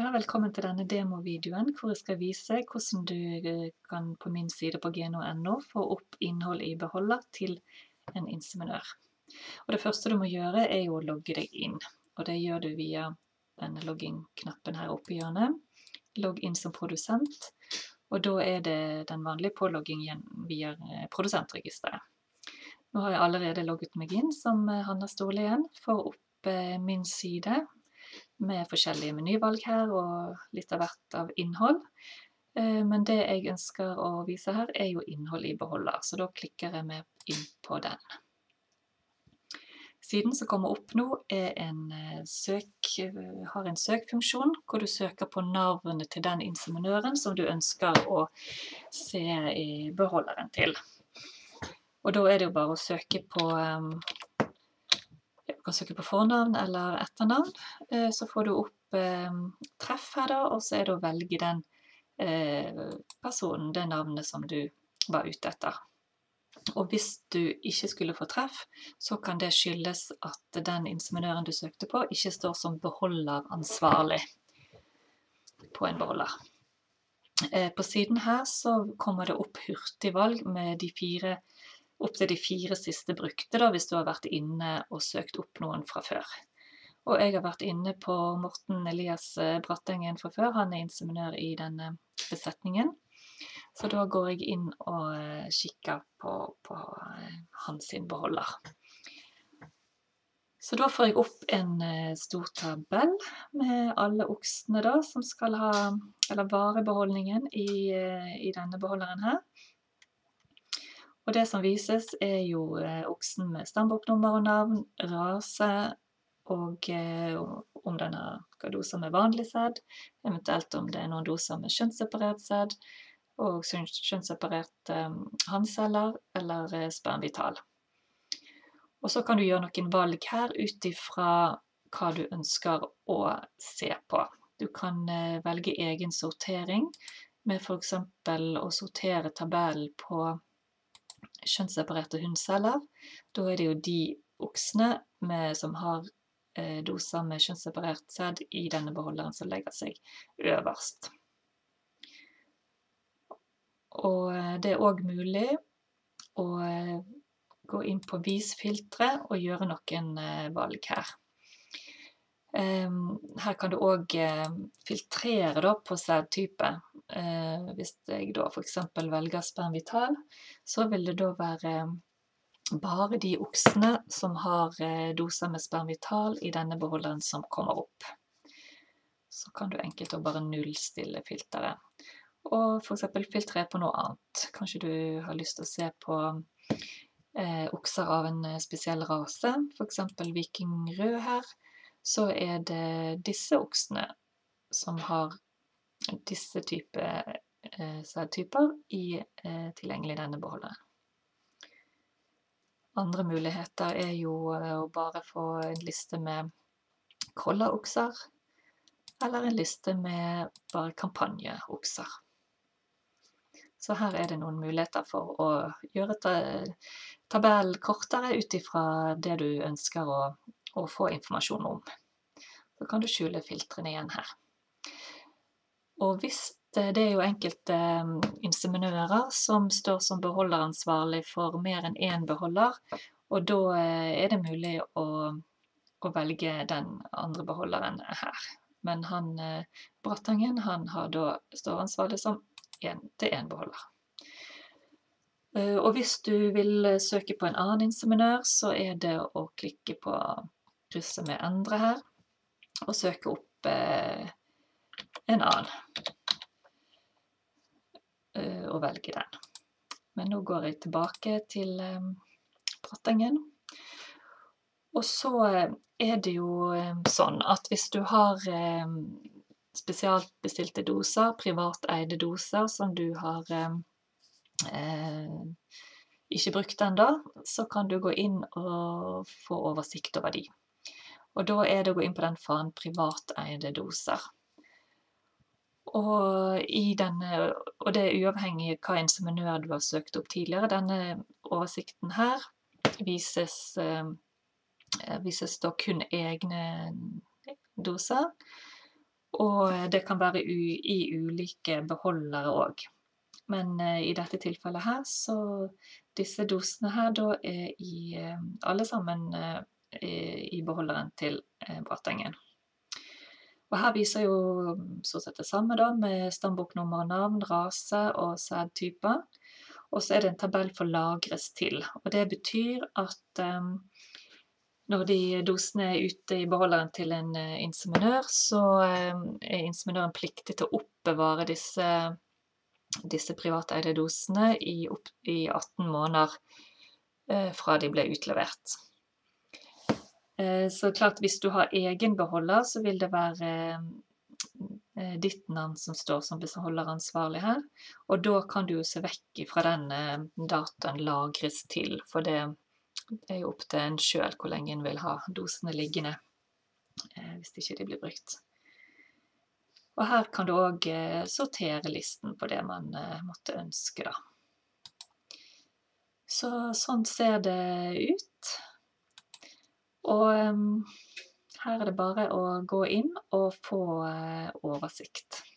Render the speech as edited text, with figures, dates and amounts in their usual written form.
Ja, velkommen til denne demovideoen hvor jeg skal vise hvordan du kan på min side på geno.no få opp innhold i beholder til en inseminør. Og det første du må gjøre er jo å logge deg inn, og det gjør du via denne logging-knappen her oppe i hjørnet. Logg inn som produsent, og da er det den vanlige påloggingen via produsentregisteret. Nå har jeg allerede logget meg inn som Hanna Storlien for opp min side, med forskjellige menyvalg her og litt av hvert av innhold. Men det jeg ønsker å vise her er jo innhold i beholder, så da klikker jeg med inn på den. Siden som kommer opp nå er har en søkfunksjon hvor du søker på navnet til den inseminøren som du ønsker å se i beholderen til. Og da er det jo bare å søke på du kan søke på fornavn eller etternavn, så får du opp treff her da, og så er det å velge den personen, det navnet som du var ute etter. Og hvis du ikke skulle få treff, så kan det skyldes at den inseminøren du søkte på ikke står som beholderansvarlig på en beholder. På siden her så kommer det opp hurtigvalg med opp til de 4 siste brukte da, hvis du har vært inne og søkt opp noen fra før. Og jeg har vært inne på Morten Elias Brattengen fra før, han er inseminør i denne besetningen. Så da går jeg inn og kikker på hans beholder. Så da får jeg opp en stor tabell med alle oksene da, som skal ha, eller varebeholdningen i denne beholderen her. Og det som vises er jo oksen med stamboknummer og navn, rase, og om den har doser med vanlig sæd, eventuelt om det er noen doser med kjønnsseparert sæd, og kjønnsseparert handceller eller spermvital. Og så kan du gjøre noen valg her utifra hva du ønsker å se på. Du kan velge egen sortering, med for eksempel å sortere tabellen på kjønnsseparerte hundceller. Da er det jo de oksene som har doser med kjønnsseparert sæd i denne beholderen som legger seg øverst. Og det er også mulig å gå inn på visfiltre og gjøre noen valg her. Her kan du også filtrere da på sædtype. Hvis jeg da for eksempel velger spermvital, så vil det da være bare de oksene som har doser med spermvital i denne beholderen som kommer opp. Så kan du enkelt bare nullstille filteret. Og for eksempel filtrere på noe annet. Kanskje du har lyst til å se på okser av en spesiell rase, for eksempel vikingrød her. Så er det disse oksene som har disse sædtyper tilgjengelig i denne beholderen. Andre muligheter er jo å bare få en liste med kollaokser, eller en liste med bare kampanjeokser. Så her er det noen muligheter for å gjøre tabellen kortere utifra det du ønsker å få informasjon om. Så kan du skjule filtrene igjen her. Og hvis det er jo enkelte inseminører som står som beholderansvarlig for mer enn én beholder, og da er det mulig å velge den andre beholderen her. Men Brattengen, han står ansvarlig som til én beholder. Og hvis du vil søke på en annen inseminør, så er det å klikke på krysset med endre her, og søke opp en annen, og velge den. Men nå går jeg tilbake til Brattengen. Og så er det jo sånn at hvis du har spesielt bestilte doser, privateide doser, som du har ikke brukt ennå, så kan du gå inn og få oversikt over de. Og da er det å gå inn på den fanen privateide doser. Og det er uavhengig av hva inseminør du har søkt opp tidligere. Denne oversikten her vises da kun egne doser. og det kan være i ulike beholdere også. Men i dette tilfellet her, så disse dosene her da alle sammen i beholderen til Bratengen. Og her viser jo stort sett det samme da, med stamboknummer, navn, rase og sædtyper. Og så er det en tabell for lagres til, og det betyr at når de dosene er ute i beholderen til en inseminør, så er inseminøren pliktig til å oppbevare disse privateide dosene i 18 måneder fra de ble utlevert. Så klart, hvis du har egen beholder, så vil det være ditt navn som står som beholderansvarlig her, og da kan du jo se vekk fra den dataen lagres til, for det er jo opp til en selv hvor lenge en vil ha dosene liggende, hvis ikke de blir brukt. Og her kan du også sortere listen på det man måtte ønske da. Så sånn ser det ut. Og her er det bare å gå inn og få oversikt.